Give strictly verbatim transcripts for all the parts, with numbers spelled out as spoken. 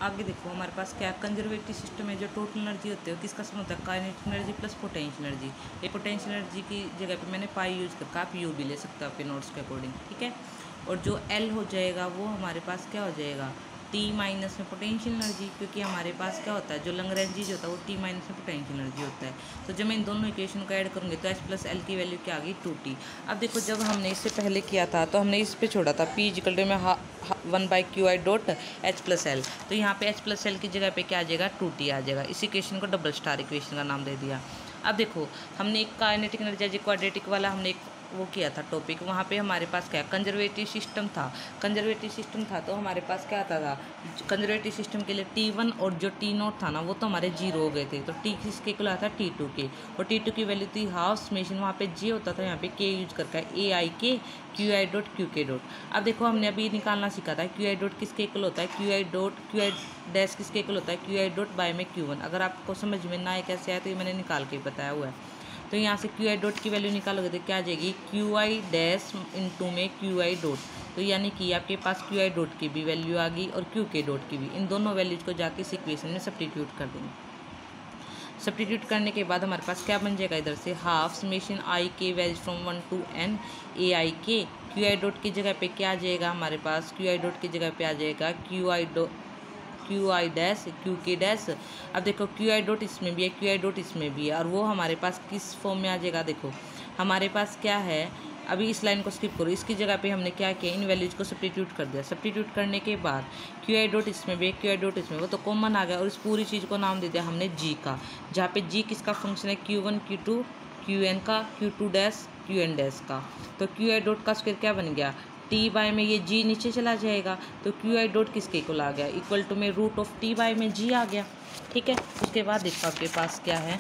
आगे देखो हमारे पास क्या कंजर्वेटिव सिस्टम है, जो टोटल एनर्जी होती है किसका सम होता है, kinetic energy plus potential energy. ये पोटेंशियल एनर्जी की जगह पे मैंने पाई यूज करके आप यू भी ले सकते हो आपके नोट्स के अकॉर्डिंग, ठीक है। और जो एल हो जाएगा वो हमारे पास क्या हो जाएगा, टी माइनस में पोटेंशियल एनर्जी, क्योंकि हमारे पास क्या होता है जो लैग्रेंज होता है वो टी माइनस में पोटेंशियल एनर्जी होता है। तो जब मैं इन दोनों इक्वेशन को ऐड करूँगी तो एच प्लस एल की वैल्यू क्या आ गई, टू टी। अब देखो जब हमने इससे पहले किया था तो हमने इस पे छोड़ा था पी इजिकल टू में one by Q I dot H plus L, तो यहाँ पे एच प्लस एल की जगह पे क्या आ जाएगा, टू टी आ जाएगा। इस इक्वेशन को डबल स्टार इक्वेशन का नाम दे दिया। अब देखो हमने एक काइनेटिक एनर्जी क्वाड्रेटिक वाला हमने एक वो किया था टॉपिक, वहाँ पे हमारे पास क्या कंजर्वेटिव सिस्टम था। कंजर्वेटिव सिस्टम था तो हमारे पास क्या आता था, कंजर्वेटिव सिस्टम के लिए टी वन और जो टी नोट था ना वो तो हमारे जीरो हो गए थे, तो टी किसके को आता था, टी टू के, और टी टू की वैल्यू थी हाफ समेशन, वहाँ पे जे होता था, यहाँ पे के यूज करके A I K Q I dot Q K dot. अब देखो हमने अभी निकालना सीखा था क्यू आई डॉट किसके इक्वल होता है, Q I dot Q I dash किसके इक्वल होता है, क्यू आई डॉट बाय में क्यू वन। अगर आपको समझ में ना आए कैसे आए तो ये मैंने निकाल के बताया हुआ है। तो यहाँ से क्यू आई डॉट की वैल्यू निकालोगे तो क्या आ जाएगी, क्यू आई डैश इंटू में क्यू आई डॉट, तो यानी कि आपके पास क्यू आई डॉट की भी वैल्यू आ गई और क्यू के डॉट की भी। इन दोनों वैल्यूज को जाके इस इक्वेशन में सब्स्टिट्यूट कर देंगे। सब्स्टिट्यूट करने के बाद हमारे पास क्या बन जाएगा, इधर से half summation I K values from one to N A I K, Q I dot की जगह पे क्या आ जाएगा हमारे पास, क्यू आई डॉट की जगह पे आ जाएगा Q I dot Q I dash Q K dash. अब देखो क्यू आई डॉट इसमें भी है, क्यू आई डॉट इसमें भी है, और वो हमारे पास किस फॉर्म में आ जाएगा, देखो हमारे पास क्या है, अभी इस लाइन को स्किप करो, इसकी जगह पे हमने क्या किया, इन वैल्यूज को सब्स्टिट्यूट कर दिया। सब्स्टिट्यूट करने के बाद क्यू आई डॉट इसमें भी है, क्यू आई डॉट इसमें, वो तो कॉमन आ गया, और इस पूरी चीज़ को नाम दे दिया हमने जी का, जहाँ पे जी किसका फंक्शन है, Q one Q two Q N का, Q two dash Q N dash का। तो क्यू आई डॉट का स्क्वायर क्या बन गया, टी बाय में ये जी नीचे चला जाएगा, तो क्यू आई डॉट किसके इक्वल आ गया, इक्वल टू में रूट ऑफ टी बाय में जी आ गया, ठीक है। उसके बाद देखो आपके पास क्या है,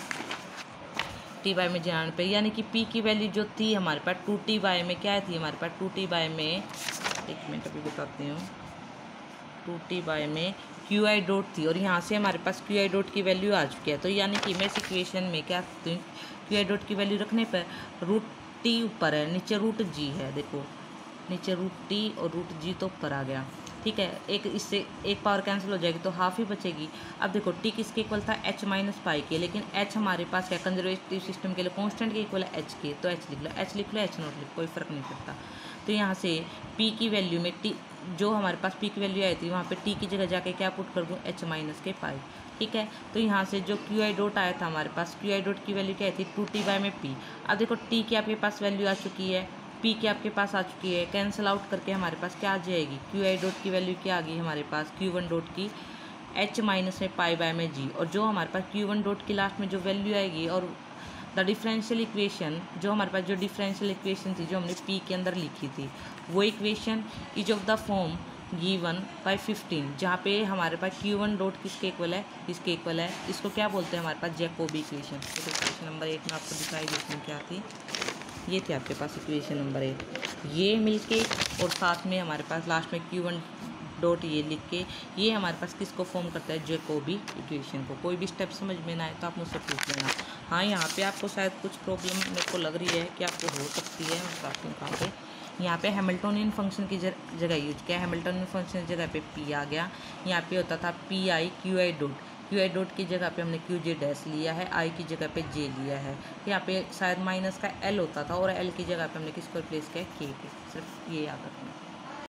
टी बाय में जी आने पे, यानी कि पी की वैल्यू जो थी हमारे पास टू टी बाय में क्या थी, हमारे पास टू टी बाय में, एक मिनट अभी बताती हूँ, टू टी बाय में क्यू आई डॉट थी, और यहाँ से हमारे पास क्यू आई डॉट की वैल्यू आ चुकी है। तो यानी कि मैं इस इक्वेशन में क्या करती हूँ, क्यू आई डॉट की वैल्यू रखने पर रूट टी ऊपर है, नीचे रूट जी है, देखो नीचे रूट टी और रूट जी तो ऊपर आ गया, ठीक है। एक इससे एक पावर कैंसिल हो जाएगी तो हाफ ही बचेगी। अब देखो टी किसके इक्वल था, एच माइनस पाई के, लेकिन एच हमारे पास क्या कंजर्वेटिव सिस्टम के लिए कांस्टेंट के इक्वल है एच के, तो एच लिख लो, एच लिख लो, एच नोट लिख, कोई फर्क नहीं पड़ता। तो यहाँ से पी की वैल्यू में टी जो हमारे पास पी की वैल्यू आई थी वहाँ पे टी की जगह जाके क्या पुट कर दूँ, एच माइनस के पाई, ठीक है। तो यहाँ से जो क्यू आई डॉट आया था हमारे पास, क्यू आई डॉट की वैल्यू क्या थी, टू टी बाय में पी। अब देखो टी की आपके पास वैल्यू आ चुकी है, पी की आपके पास आ चुकी है, कैंसिल आउट करके हमारे पास क्या आ जाएगी, क्यू आई डॉट की वैल्यू क्या आ गई हमारे पास, क्यू वन डॉट की एच माइनस में पाई बाय में जी, और जो हमारे पास क्यू वन डॉट की लास्ट में जो वैल्यू आएगी, और द डिफरेंशियल इक्वेशन जो हमारे पास जो डिफरेंशियल इक्वेशन थी जो हमने पी के अंदर लिखी थी, वो equation is of the form given by fifteen, जहाँ पे हमारे पास क्यू वन डॉट किसके इक्वल है, किसके इक्वल है, इसको क्या बोलते हैं हमारे पास, जैकोबी इक्वेशन। तो इक्वेशन नंबर एट में आपको दिखाई देती क्या थी, ये थी आपके पास इक्वेशन नंबर एट, ये मिलके और साथ में हमारे पास लास्ट में क्यू वन डॉट ये लिख के, ये हमारे पास किसको फॉर्म करता है, जैकोबी इक्वेशन को। कोई भी स्टेप समझ में ना आए तो आप मुझसे पूछ लेना। हाँ यहाँ पे आपको शायद कुछ प्रॉब्लम मेरे को लग रही है कि आपको हो सकती है, मैं बताती हूँ कहाँ पे। यहाँ पे हैमिल्टोनियन फंक्शन की जगह यूज किया, हैमिल्टोनियन फंक्शन की जगह पे पी आ गया, यहाँ पे होता था P I Q I dot, Q I dot की जगह पे हमने क्यू जे डैश लिया है, आई की जगह पे जे लिया है, यहाँ पे शायद माइनस का एल होता था और एल की जगह पे हमने किसको रिप्लेस किया, के के, सिर्फ ये याद रखना।